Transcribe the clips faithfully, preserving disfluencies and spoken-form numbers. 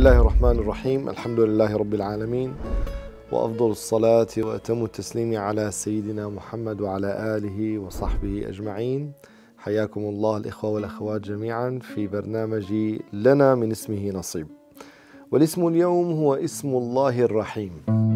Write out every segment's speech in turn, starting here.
الله الرحمن الرحيم. الحمد لله رب العالمين، وأفضل الصلاة وأتم التسليم على سيدنا محمد وعلى آله وصحبه أجمعين. حياكم الله الإخوة والأخوات جميعا في برنامج لنا من اسمه نصيب. والاسم اليوم هو اسم الله الرحيم.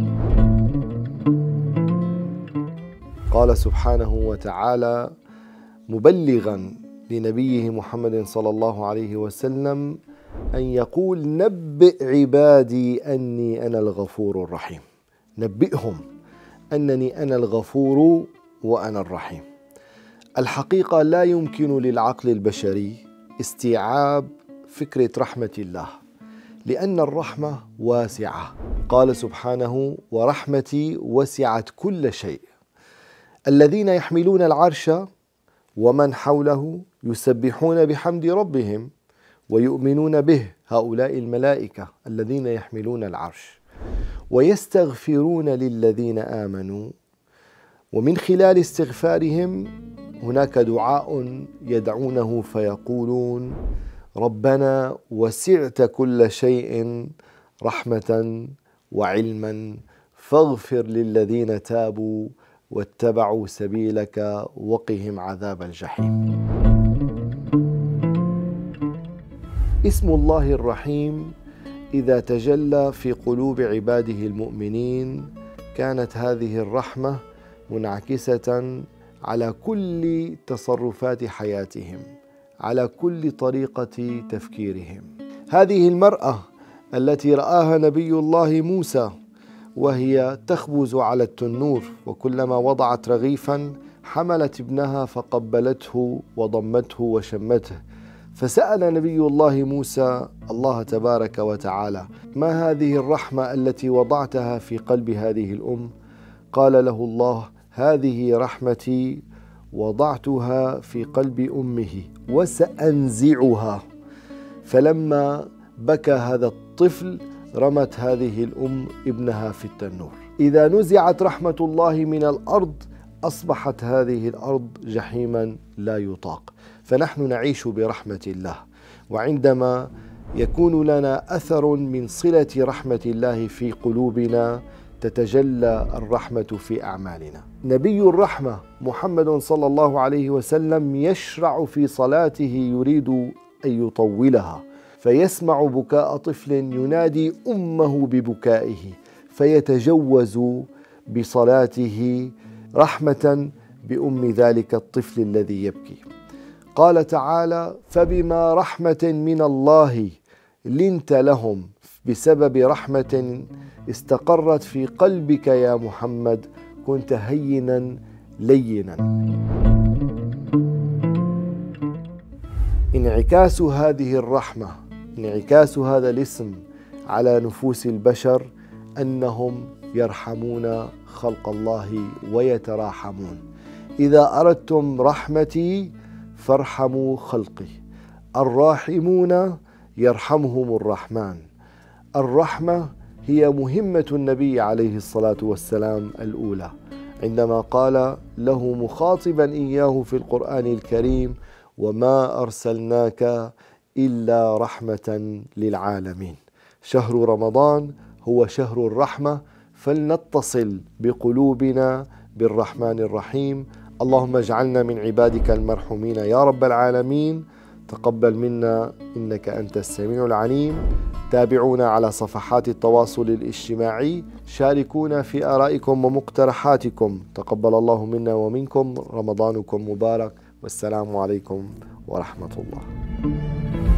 قال سبحانه وتعالى مبلغا لنبيه محمد صلى الله عليه وسلم أن يقول نبئ عبادي أني أنا الغفور الرحيم. نبئهم أنني أنا الغفور وأنا الرحيم. الحقيقة لا يمكن للعقل البشري استيعاب فكرة رحمة الله، لأن الرحمة واسعة. قال سبحانه ورحمتي وسعت كل شيء. الذين يحملون العرش ومن حوله يسبحون بحمد ربهم ويؤمنون به، هؤلاء الملائكة الذين يحملون العرش، ويستغفرون للذين آمنوا، ومن خلال استغفارهم هناك دعاء يدعونه فيقولون ربنا وسعت كل شيء رحمة وعلما فاغفر للذين تابوا واتبعوا سبيلك وقهم عذاب الجحيم. اسم الله الرحيم إذا تجلى في قلوب عباده المؤمنين كانت هذه الرحمة منعكسة على كل تصرفات حياتهم، على كل طريقة تفكيرهم. هذه المرأة التي رآها نبي الله موسى وهي تخبز على التنور، وكلما وضعت رغيفا حملت ابنها فقبلته وضمته وشمته، فسأل نبي الله موسى الله تبارك وتعالى ما هذه الرحمة التي وضعتها في قلب هذه الأم؟ قال له الله هذه رحمتي وضعتها في قلب أمه وسأنزعها. فلما بكى هذا الطفل رمت هذه الأم ابنها في التنور. إذا نزعت رحمة الله من الأرض أصبحت هذه الأرض جحيما لا يطاق. فنحن نعيش برحمة الله، وعندما يكون لنا أثر من صلة رحمة الله في قلوبنا تتجلى الرحمة في أعمالنا. نبي الرحمة محمد صلى الله عليه وسلم يشرع في صلاته يريد أن يطولها، فيسمع بكاء طفل ينادي أمه ببكائه فيتجوز بصلاته رحمة بأم ذلك الطفل الذي يبكي. قال تعالى فبما رحمة من الله لنت لهم، بسبب رحمة استقرت في قلبك يا محمد كنت هينا لينا. انعكاس هذه الرحمة، انعكاس هذا الاسم على نفوس البشر أنهم يرحمون خلق الله ويتراحمون. إذا أردتم رحمتي فارحموا خلقي. الراحمون يرحمهم الرحمن. الرحمة هي مهمة النبي عليه الصلاة والسلام الأولى، عندما قال له مخاطبا إياه في القرآن الكريم وما أرسلناك إلا رحمة للعالمين. شهر رمضان هو شهر الرحمة، فلنتصل بقلوبنا بالرحمن الرحيم. اللهم اجعلنا من عبادك المرحومين يا رب العالمين. تقبل منا إنك أنت السميع العليم. تابعونا على صفحات التواصل الاجتماعي، شاركونا في آرائكم ومقترحاتكم. تقبل الله منا ومنكم، رمضانكم مبارك، والسلام عليكم ورحمة الله.